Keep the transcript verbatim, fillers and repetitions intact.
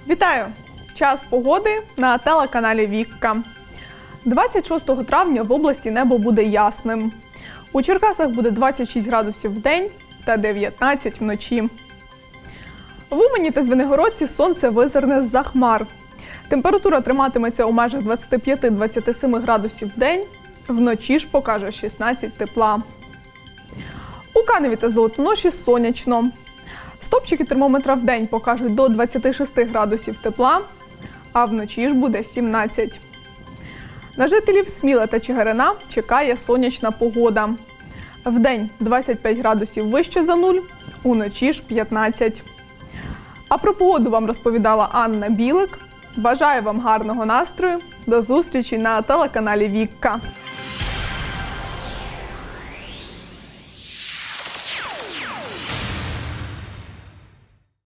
Вітаю! Час погоди на телеканалі Вікка. двадцять шостого травня в області небо буде ясним. У Черкасах буде двадцять шість градусів в день та дев'ятнадцять вночі. В Умані та Звенигородці сонце визирне з-за хмар. Температура триматиметься у межах двадцять п'ять - двадцять сім градусів в день, вночі ж покаже шістнадцять тепла. У Каневі та Золотоноші сонячно. Стопчики термометра в день покажуть до двадцяти шести градусів тепла, а вночі ж буде сімнадцять. На жителів Сміла та Чигирина чекає сонячна погода. Вдень двадцять п'ять градусів вище за нуль, уночі ж п'ятнадцять. А про погоду вам розповідала Анна Білик. Бажаю вам гарного настрою. До зустрічі на телеканалі Вікка.